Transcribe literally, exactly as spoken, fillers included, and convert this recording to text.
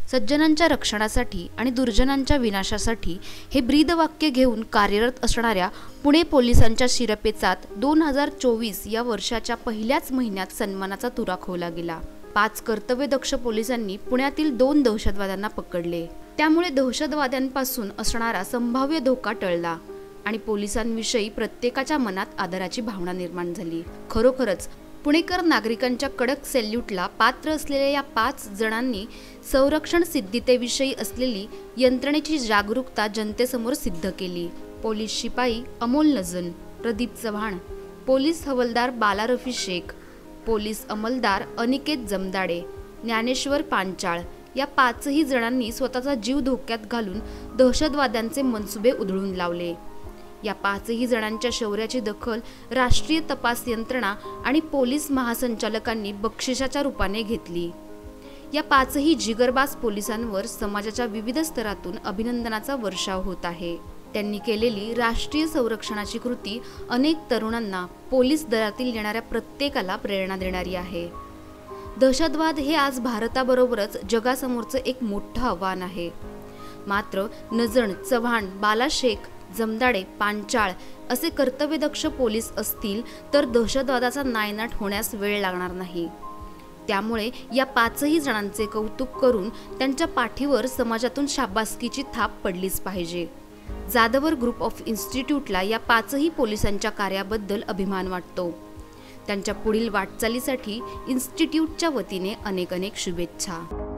सज्जनांच्या रक्षणासाठी आणि दुर्जनांच्या विनाशासाठी हे ब्रीदवाक्य घेऊन कार्यरत असणाऱ्या पुणे पोलिसांच्या शिरपेचात दोन हजार चोवीस या वर्षाच्या पहिल्याच महिन्यात सन्मानाचा तुरा खोवला गेला। पाच कर्तव्यदक्ष पोलिसांनी पुण्यातील दोन दहशतवाद्यांना पकडले। त्यामुळे दहशतवाद्यांपासून असणारा संभाव्य धोका टळला आणि पोलिसांविषयी प्रत्येकाच्या मनात आदराची भावना निर्माण झाली। खरोखरच पुणेकर नागरिकांच्या कडक सॅल्यूटला पात्र असलेल्या या पाच जणांनी संरक्षण सिद्धीतेविषयी असलेली यंत्रणेची जागरूकता जनतेसमोर सिद्ध केली। पोलीस शिपाई अमोल नजन, प्रदीप चव्हाण, पोलीस हवालदार बाला रफी शेख, पोलीस अंमलदार अनिकेत जमदाडे, ज्ञानेश्वर पांचाळ या पाचही जणांनी स्वतःचा जीव धोक्यात घालून दहशतवाद्यांचे मनसुबे उधळून लावले। या पाचही जणांच्या शौर्याची दखल राष्ट्रीय तपास यंत्रणा आणि पोलीस महासंचालकांनी बक्षिसाच्या रूपाने घेतली। या पाचही जिगरबाज पोलिसांवर समाजाच्या विविध स्तरातून अभिनंदनाचा वर्षाव होत आहे। त्यांनी केलेली राष्ट्रीय संरक्षणाची कृती अनेक तरुणांना पोलीस दलातील येणाऱ्या प्रत्येकाला प्रेरणा देणारी आहे। दहशतवाद हे आज भारताबरोबरच जगासमोरचं एक मोठं आव्हान आहे। मात्र नजन, चव्हाण, बाला शेख, जमदाडे, पांचाळ असे कर्तव्यदक्ष पोलीस असतील तर दहशतवादाचा नायनाट होण्यास वेळ लागणार नाही। त्यामुळे या पाचही जणांचे कौतुक करून त्यांच्या पाठीवर समाजातून शाबासकीची थाप पडलीच पाहिजे। जाधवर ग्रुप ऑफ इन्स्टिट्यूटला या पाचही पोलिसांच्या कार्याबद्दल अभिमान वाटतो। त्यांच्या पुढील वाटचालीसाठी इन्स्टिट्यूटच्या वतीने अनेक अनेक शुभेच्छा।